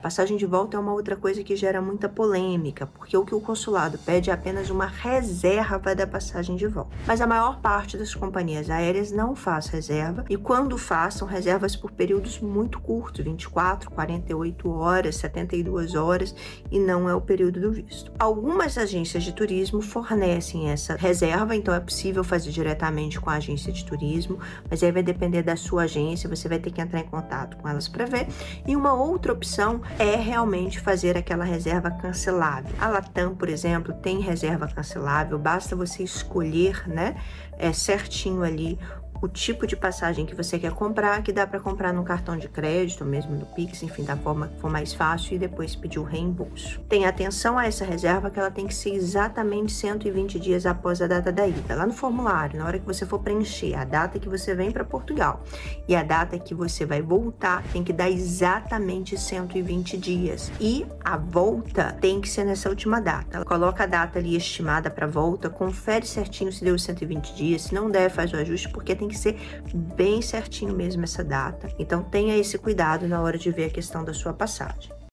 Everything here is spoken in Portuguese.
Passagem de volta é uma outra coisa que gera muita polêmica, porque o que o consulado pede é apenas uma reserva da passagem de volta. Mas a maior parte das companhias aéreas não faz reserva, e quando faz, são reservas por períodos muito curtos, 24, 48 horas, 72 horas, e não é o período do visto. Algumas agências de turismo fornecem essa reserva, então é possível fazer diretamente com a agência de turismo, mas aí vai depender da sua agência, você vai ter que entrar em contato com elas para ver. E uma outra opção é realmente fazer aquela reserva cancelável. A Latam, por exemplo, tem reserva cancelável, basta você escolher, né, certinho ali o tipo de passagem que você quer comprar, que dá para comprar no cartão de crédito, mesmo no Pix, enfim, da forma que for mais fácil, e depois pedir o reembolso. Tenha atenção a essa reserva, que ela tem que ser exatamente 120 dias após a data da ida. Lá no formulário, na hora que você for preencher a data que você vem para Portugal e a data que você vai voltar, tem que dar exatamente 120 dias. E a volta tem que ser nessa última data. Coloca a data ali estimada para volta, confere certinho se deu 120 dias, se não der, faz o ajuste, porque tem que ser bem certinho mesmo essa data. Então tenha esse cuidado na hora de ver a questão da sua passagem.